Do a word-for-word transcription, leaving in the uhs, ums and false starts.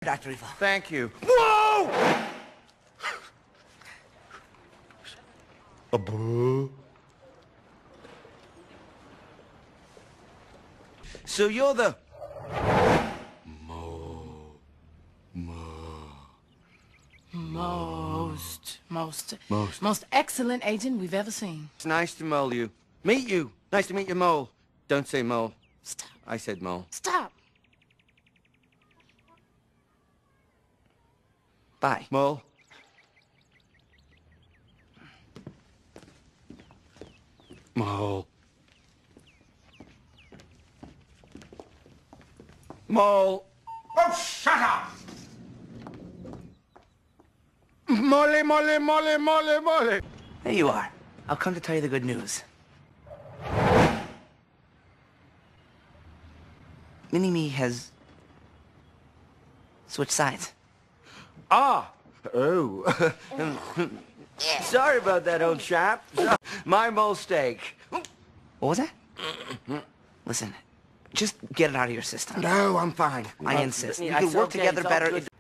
Doctor Evil. Thank you. Whoa! A boo. So you're the... Mo... Mo... Most, most, Most. most excellent agent we've ever seen. It's nice to mole you. Meet you. Nice to meet you, mole. Don't say mole. Stop. I said mole. Stop. Bye. Mole. Mole. Mole. Oh, shut up! Mole, mole, mole, mole, mole. There you are. I'll come to tell you the good news. Mini-Me has switched sides. Ah. Oh. Sorry about that, old chap. My mistake. What was that? Listen, just get it out of your system. No, I'm fine. I insist. We Yeah, can it's work okay, together it's all better good. if...